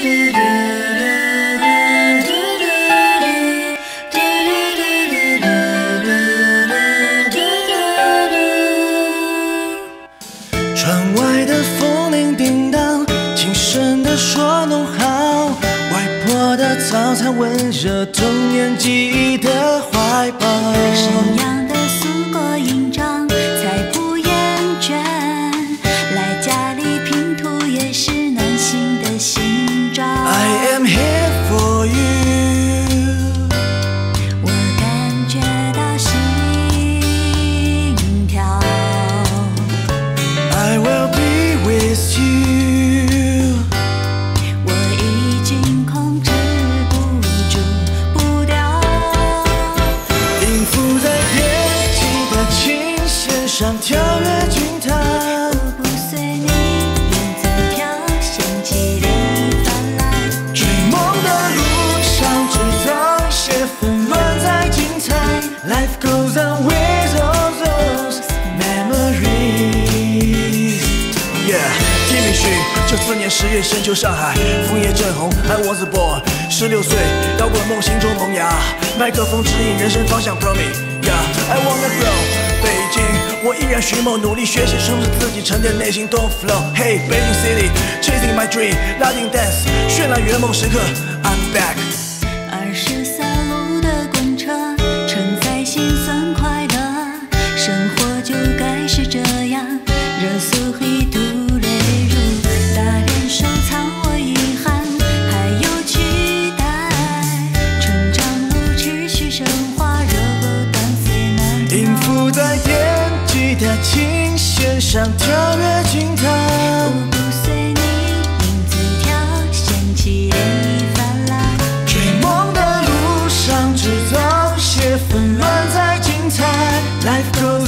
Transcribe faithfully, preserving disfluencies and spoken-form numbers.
窗外的风铃叮当，轻声地说弄好。外婆的早餐，温热童年记忆的怀抱。 沈阳的素果印章，才不厌倦。来家里拼图也是暖心的心照。 I am here for you， 我感觉到心跳。 I will be with you， 我已经控制不住步调。 音符在电吉他琴弦上跳跃惊叹。 我不随你燕子飘，掀起涟漪泛滥。 追梦的路上制造些纷乱再精彩。Life goes on with all those memories。Yeah， 提米旭，九四年十月深秋上海，枫叶正红，I was born。十六岁，摇滚梦心中萌芽，麦克风指引人生方向 ，Pro me。Yeah，I wanna grow。北京，我依然寻梦，努力学习，充实自己，沉淀内心，Don't flow。Hey， 北京 City，chasing my dream， 拉丁 dance， 绚烂圆梦时刻 ，I'm back。 二十三路的公车，承载心酸快乐，生活就该是这样，热苏一度泪如，大人收藏我遗憾，还有期待，成长路持续升华，热狗断碎难逃。 音符在电吉他琴弦上跳跃惊叹。 我不随你影子跳，掀起涟漪泛滥。 追梦的路上制造些纷乱再精彩。Life goes